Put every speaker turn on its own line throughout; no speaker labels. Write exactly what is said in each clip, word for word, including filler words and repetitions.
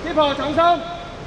keeper 重心。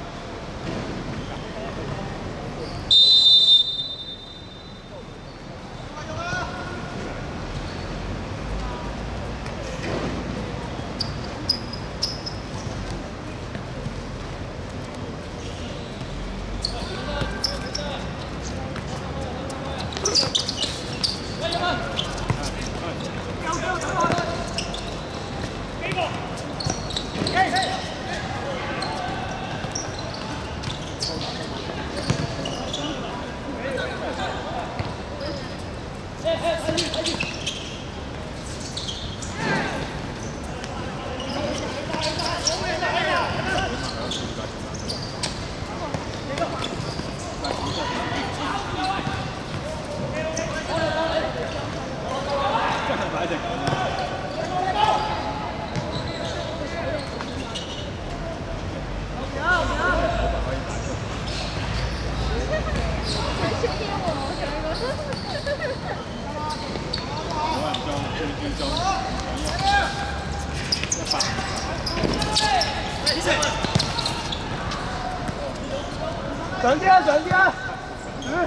上啲啊，上啲啊！嗯。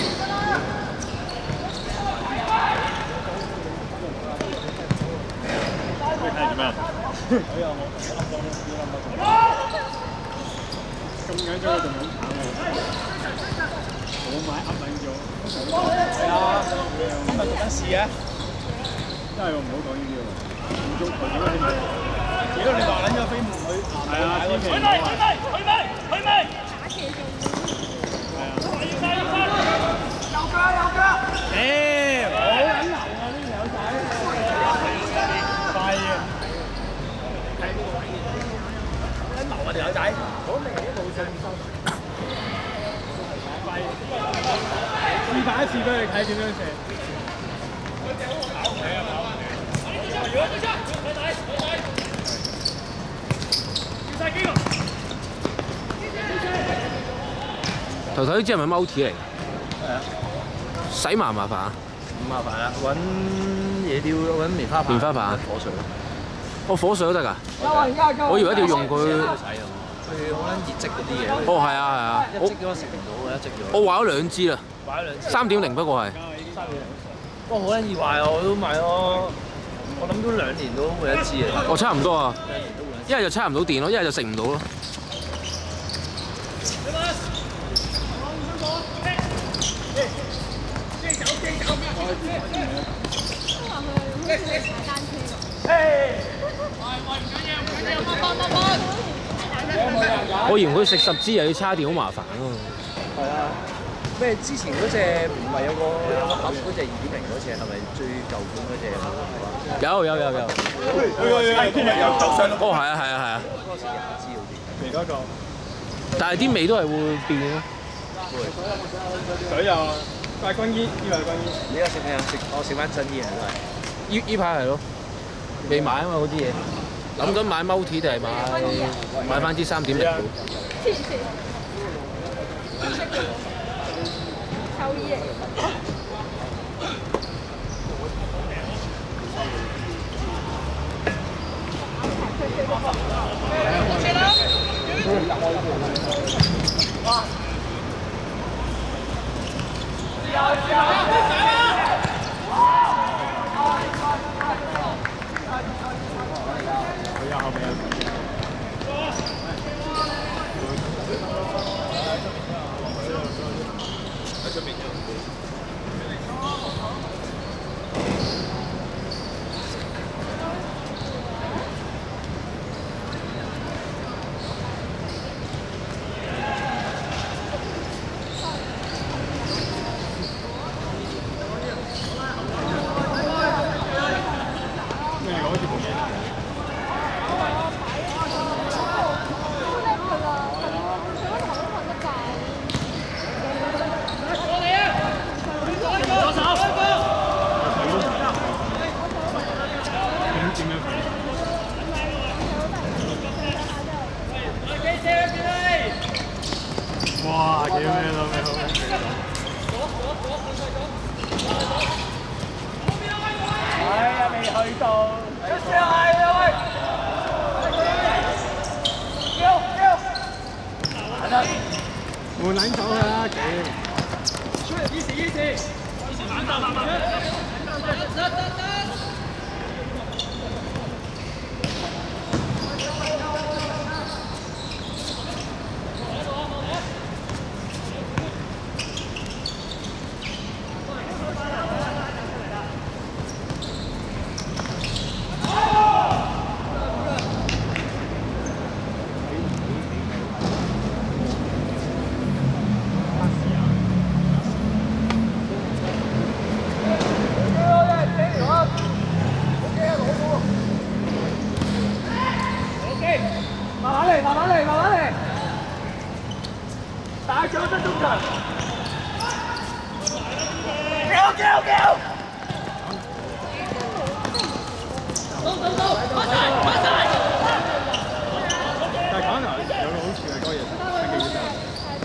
你睇做咩啊？哎呀，我咁樣咗仲好慘喎！我買噏撚咗。係啊，今日特登試嘅。真係喎，唔好講呢啲喎。唔中台點解你？屌你話撚咗飛門佢？係啊，千祈唔好啊！去未？去未？去未？ 有腳有腳！誒，好撚流啊！呢條友仔，快啊！睇呢個位嘅，好撚流啊！條友仔，好明顯冇信心。快！示範一次俾你睇點樣射。跑係啊跑！如果對出，睇睇睇睇，要晒機喎！頭頭呢支係咪踎鐵嚟？係啊。 洗麻唔麻煩啊？唔麻煩啊！揾嘢雕，揾棉花棒。棉花棒。火水。哦，火水都得㗎。我以為一定要用佢。佢好撚熱積嗰啲嘢。哦，係啊，係啊。一積咗食唔到嘅，一積咗。我壞咗兩支啦。壞咗兩支。三點零不過係。三點零。不過好撚易壞啊！我都買咗，我諗都兩年都會一支啊。我差唔多啊。兩年都會一。一係就差唔到電咯，一係就食唔到咯。 我嫌佢食十支又要叉電，好麻煩咯。係啊，咩之前嗰隻唔係有個有個盒嗰隻二點零嗰隻係咪最舊款嗰隻？有有有有。哦，係啊係啊係啊。嗰時廿支好似。未嗰個。但係啲味都係會變咯。會。水有啊，大軍衣，呢個係軍衣。你而家食咩啊？食我食翻真衣啊，都係。依依排係咯，未買啊嘛嗰啲嘢。 諗緊買踎鐵定係買買翻支三點零股？黐線！秋衣嚟。後面喺出邊有。咩嚟講？好似冇嘢。 哇！幾咩咯？咩好？哎呀，未去到。出聲係啊喂！叫叫！
我拦走佢啦，屌！出嚟意思意思，意思慢慢慢慢。得得得。 慢慢嚟，慢慢嚟，慢慢嚟。打球得中場。叫叫叫！走走走，快晒快晒！但係可能有個好處係嗰嘢，係幾多？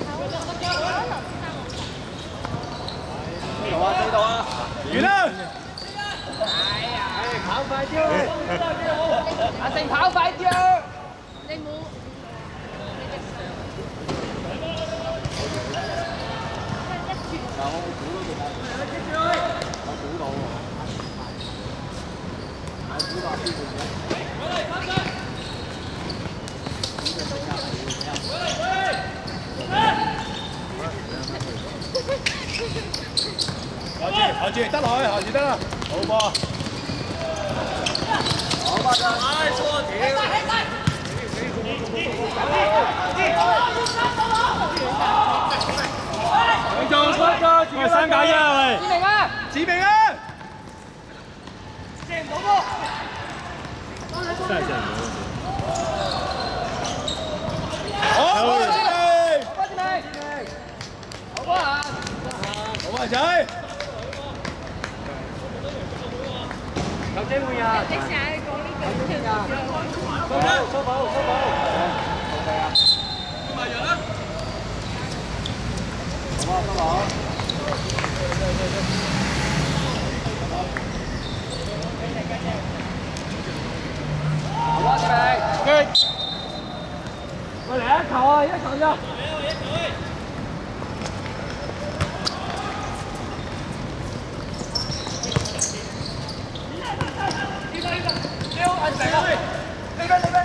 四度啊！四度啊！完啦！哎呀！跑快啲！阿成跑快啲啊！ 你冇，但我估到佢，我估到喎，我估到邊個嘅？何志，何志得落去，何志得啦，好波，好波就，唉，錯條。 喂，三減一啊！喂，子明啊，子明啊，射唔到波，真係射唔到。好，好，子明，好，子明，好波啊！好啊，仔，有機會啊！你成日講呢句啊！收保，收保，收保。係啊，咁埋人啦。 好啊，收保。好啊，子明。過嚟一球啊，一球啫。溜，安全啊！呢邊，呢邊。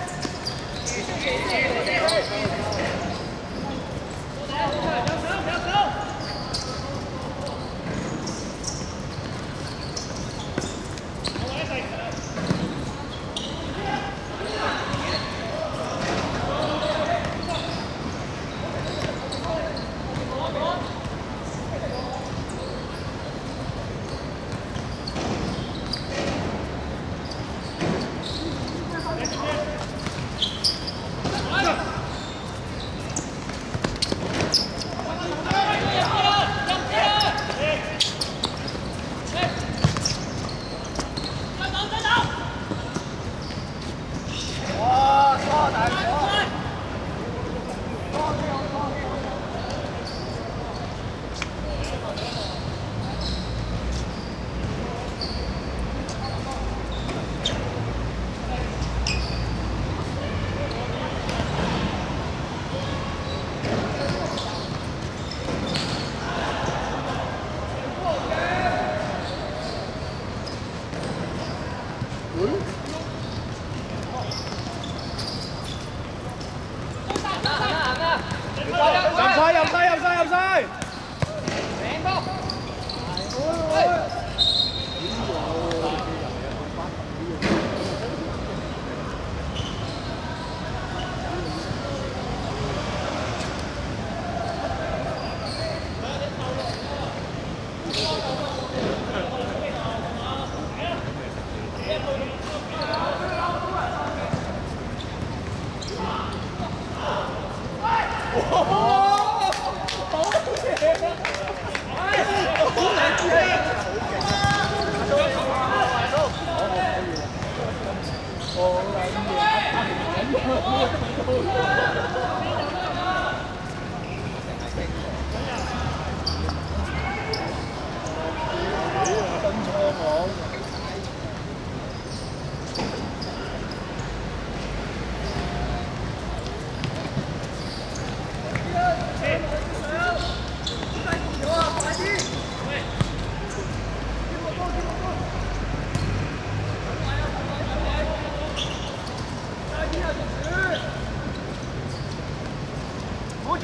Hey!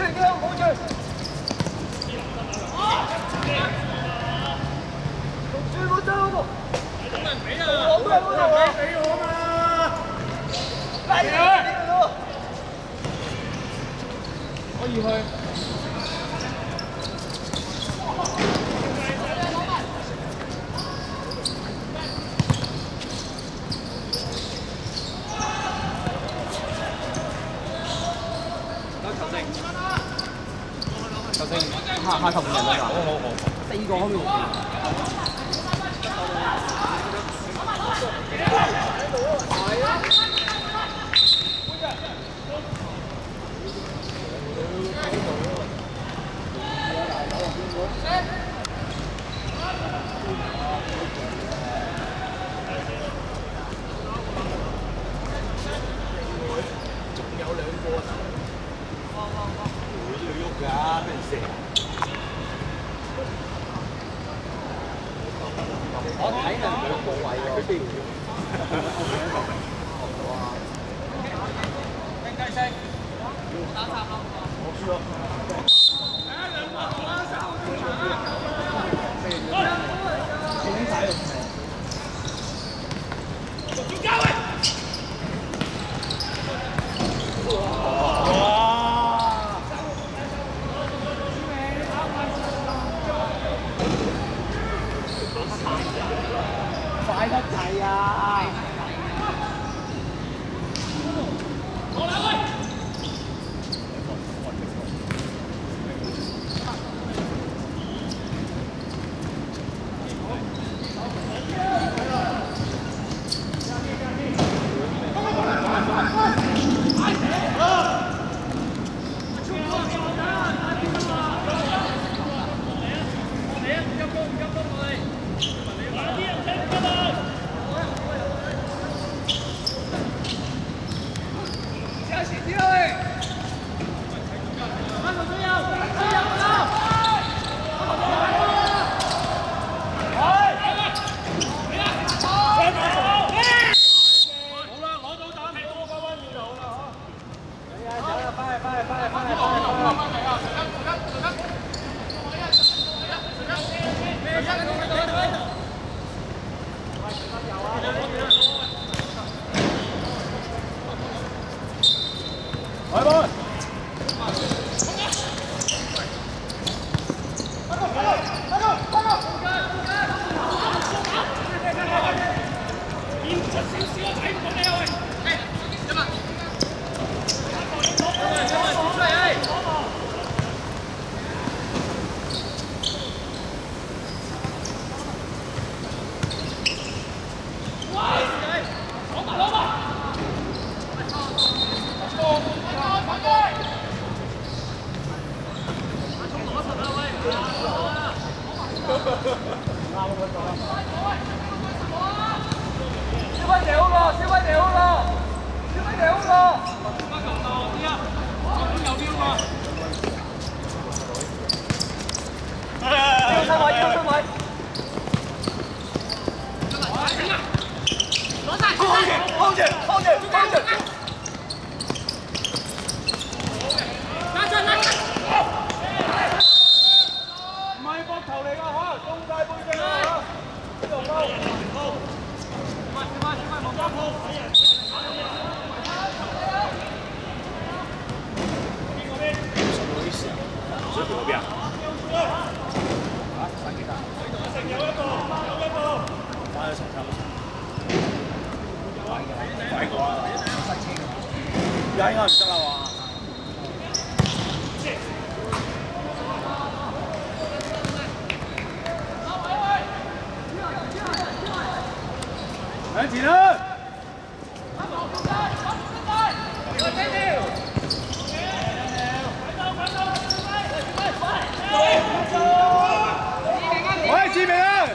可以去。球證，下下球唔人得㗎。好好好。四個可唔可以？係啊。仲有兩個啊！會要喐㗎，俾人射。我睇人兩個位喎，佢哋唔要。經濟性，打插咯。我輸咯。快得滯啊！小威掉咯，小威掉咯，小威掉咯。右邊啊！腰身位，腰身位。攞晒！hold 住 ，hold 住 ，hold 住 ，hold 住。拉出，拉出。唔係膊頭嚟㗎嚇，中晒背脊啊嚇。呢度高。快快快，黃家鋪。水盤嗰邊啊？嚇，三幾打？成有一個，有一個。打咗成差唔多。快過啊！塞車㗎。而家應該唔得啦喎。向前啦！喂，志明啊！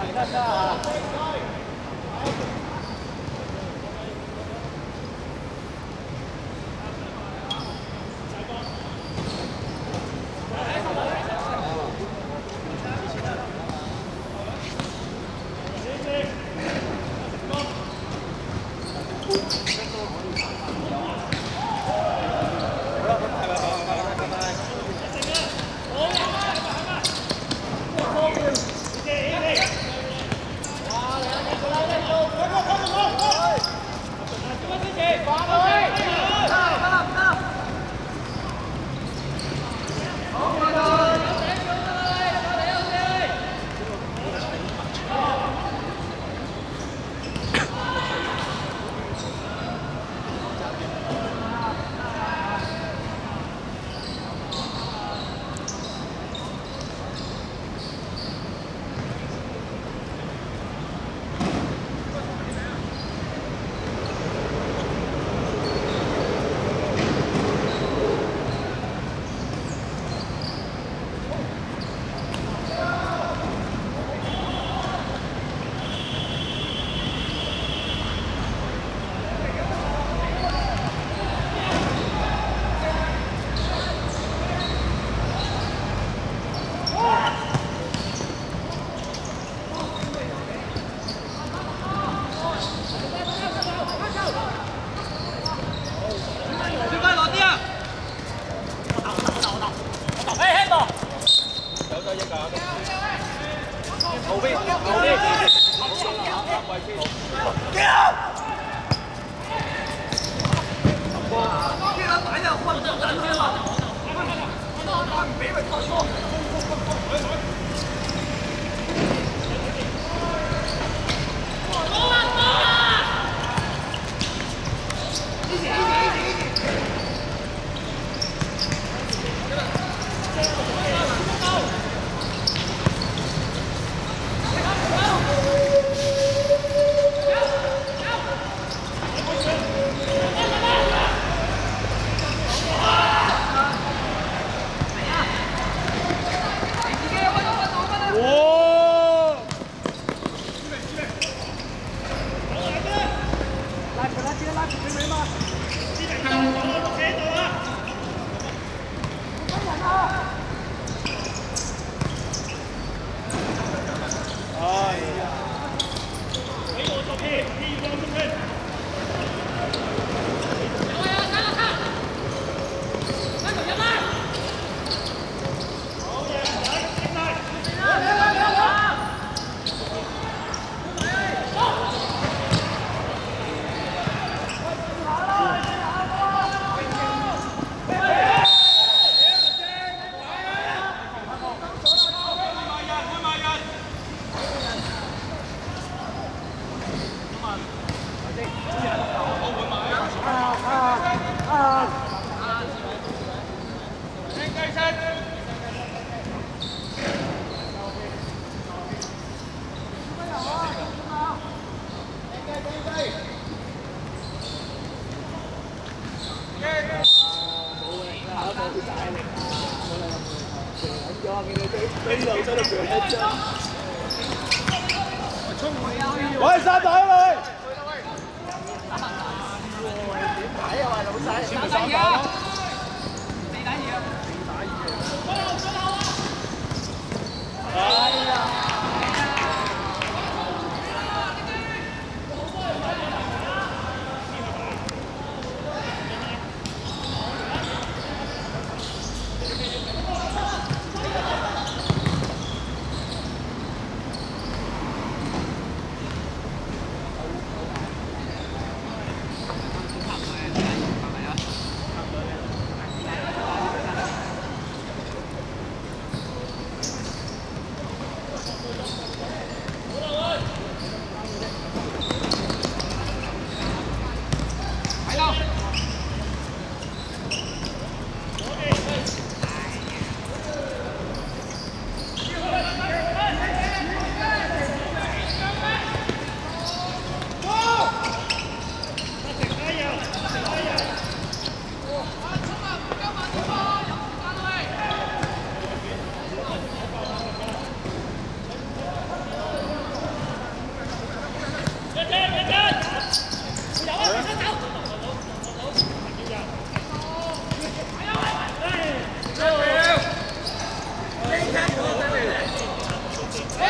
喂，三隊喂！
點睇啊？喂，老細，
先咪三隊咯。
你打嘢啊！
哎呀！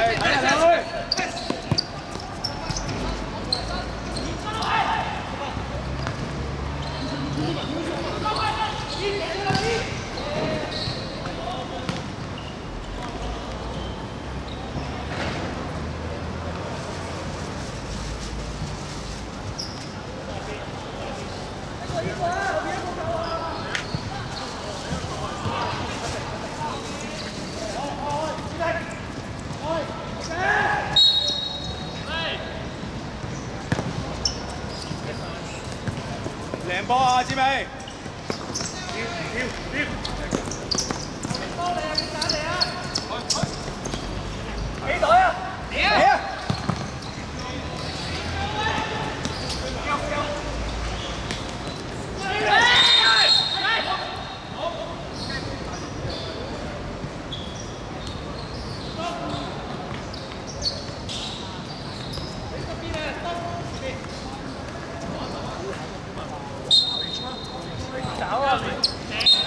睇人去。靚波啊，志美！跳跳跳！波嚟啊！幾打嚟啊？幾隊啊？嚟啊！嚟啊！走啊！